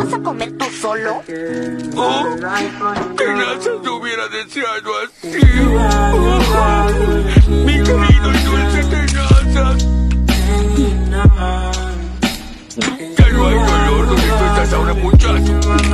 ¿Vas a comer tú solo? Oh, que NASA te hubiera deseado así. Mi querido y dulce tenaza. Ya no hay dolor donde tú estás ahora, muchacho.